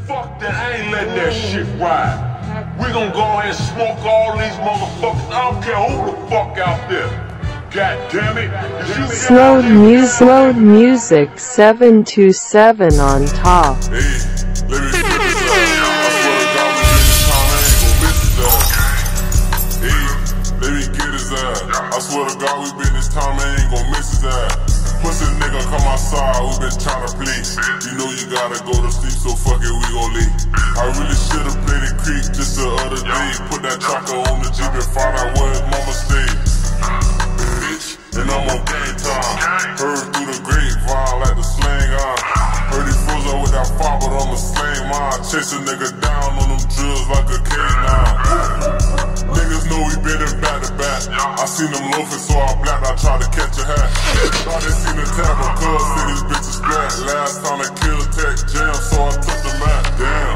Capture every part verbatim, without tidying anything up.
fuck that, I ain't letting that shit ride. We gon' go ahead and smoke all these motherfuckers. I don't care who the fuck out there. God damn it. Slow music, slow music seven two seven on top. Hey, let me flip this up. I swear to God, we get this time, I ain't gon' miss his ass. Hey, let me get his ass. I swear to God, we been this time, I ain't gon' miss his ass. Pussy nigga come outside, we been tryna play. You know you gotta go to sleep, so fuck it, we gon' leave. I really should've played it creep just the other day. Put that tracker on the Jeep and find out where his mama stayed. Bitch, and I'm on game time. Heard through the grapevine like the slang on. Heard he froze up with that fire, but I'ma slang mine. Chase a nigga down on them drills like a K nine. Niggas know we been in back to back. I seen them loafing, so I blacked, I tried to catch a hat. Thought they seen the tab, but cuz said these bitches flat. Last time they killed Tech Jam, so I took the map. Damn.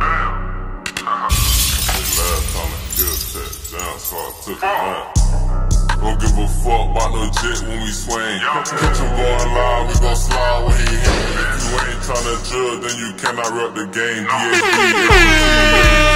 Last time they killed Tech Jam, so I took the map. Don't give a fuck about no jet when we swing. Catch him going live, we gon' slide when he hit. If you ain't tryna drill, then you cannot rep the game. D A D